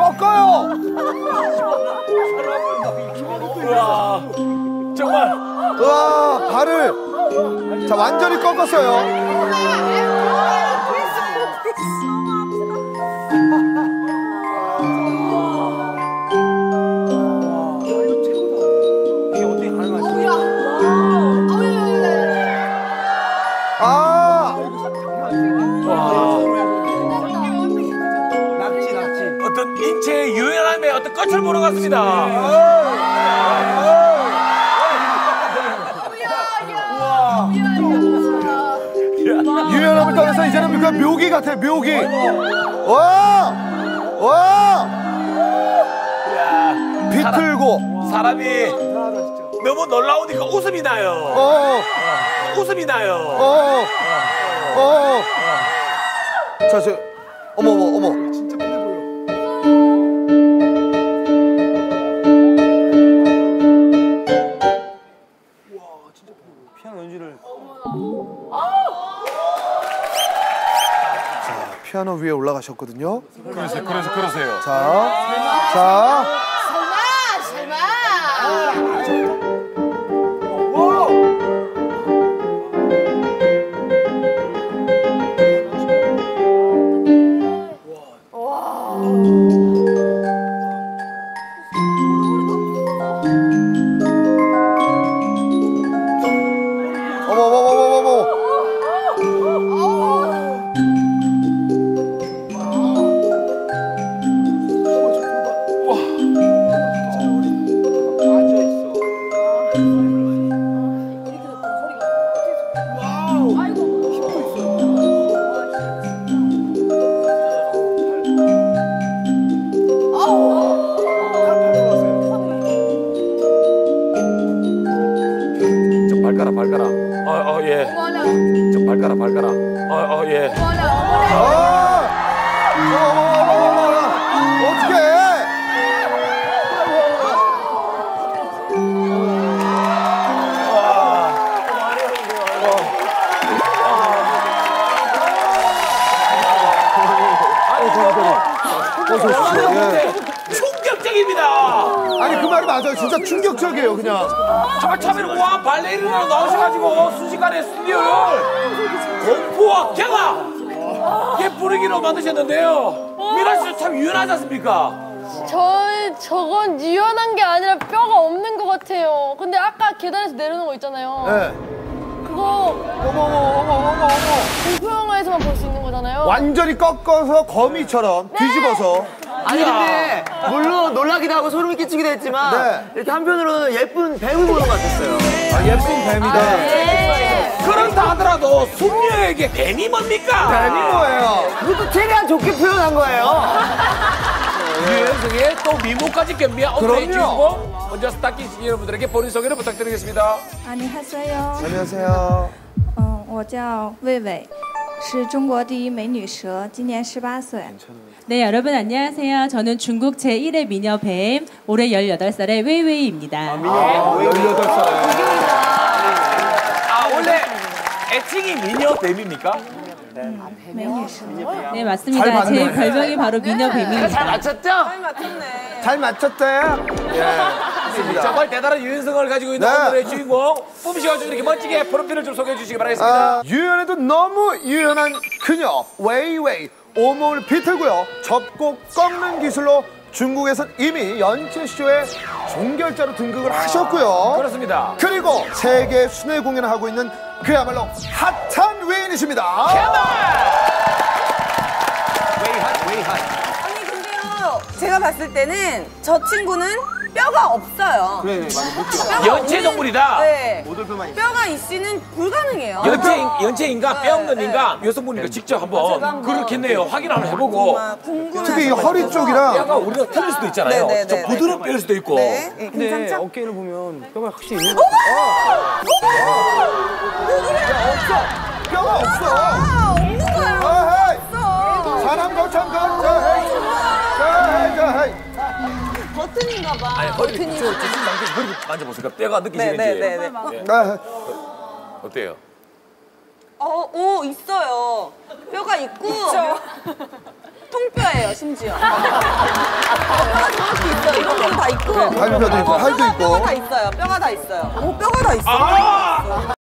꺾어요. 우와, 정말. 우와, 발을 자 완전히 꺾었어요. 어떤 인체의 유연함의 어떤 끝을 보는 것 같습니다. 유연함을 떠나서 이제는 그 묘기 같아요, 묘기. 와! 와! 비틀고. 사람이 너무 놀라우니까 웃음이 나요. 웃음이 나요. 자, 어머. 진짜 편해 보여. 와, 진짜 편해 보여. 피아노 연주를. 자, 피아노 위에 올라가셨거든요. 그러세요. 자. 설마. 발가락. 예. 좀 발가락. 예. 어떡해. 충격적입니다. 아니 그 말이 맞아요. 진짜 충격적이에요, 그냥. 처음에는 와 발레리나로 나오셔가지고 순식간에 스튜디오를 공포와 경악 부르기로 만드셨는데요. 미라 씨도 참 유연하지 않습니까? 저건 유연한 게 아니라 뼈가 없는 것 같아요. 근데 아까 계단에서 내려오는 거 있잖아요. 네. 그거 어머. 공포 영화에서만 볼 수 있는 거잖아요. 완전히 꺾어서 거미처럼 뒤집어서. 아니 근데 물론 놀라기도 하고 소름이 끼치기도 했지만 네. 이렇게 한편으로는 예쁜 뱀을 보는 것 같았어요. 아, 예쁜 뱀이다. 그런다 하더라도 숙녀에게 뱀이 뭡니까? 뱀이 뭐예요? 그것도 최대한 좋게 표현한 거예요. 유연성에 또 미모까지 겸비한 오늘의 그럼요. 주인공 먼저 스타킹 여러분들에게 본인 소개를 부탁드리겠습니다. 안녕하세요. 안녕하세요. 我叫魏魏，是中国第一美女蛇，今年18岁。 네, 여러분 안녕하세요. 저는 중국 제1의 미녀 뱀, 올해 18살의 웨이웨이입니다. 18살. 원래 애칭이 미녀 뱀입니까? 美女蛇。 네, 맞습니다. 제 별명이 바로 미녀 뱀입니다. 잘 맞췄죠? 잘 맞췄대요? 정말 대단한 유연성을 가지고 있는 네. 오늘의 주인공 뿜씨가지고 이렇게 멋지게 프로필을 좀 소개해 주시기 바라겠습니다. 유연해도 너무 유연한 그녀 웨이웨이. 온몸을 비틀고요. 접고 꺾는 기술로 중국에선 이미 연체쇼의 종결자로 등극을 하셨고요. 그렇습니다. 그리고 세계 순회 공연을 하고 있는 그야말로 핫한 외인이십니다. 아니 근데요 제가 봤을 때는 저 친구는 뼈가 없어요. 그래, 많이 묻죠. 연체 동물이다. 네. 모델뼈만 뼈가 있으면 불가능해요. 연체 인간, 뼈 없는 인간, 여성분이니까 직접 한번 그렇겠네요. 확인 한번 해보고. 특히 이 허리 쪽이랑 뼈가 우리가 틀릴 수도 있잖아요. 네, 네, 좀 네, 부드러운 뼈일 수도 있고. 네. 근데 괜찮죠? 어깨를 보면 뼈가 확실히 있는 것 뼈가 없어. 아, 없는 거야. 어헤이. 없어. 사람 거참 거ヘ이. 버튼인가 봐. 아니, 허리 버튼이. 저 상태에서 허리 만져보세요. 뼈가 느끼시는지. 네네네. 어때요? 오 있어요. 뼈가 있고. 통뼈예요 심지어. 갈비뼈도 있고 팔도 있고. 뼈가 다 있어요. 뼈가 다 있어요. 오, 뼈가 다 있어요. 아!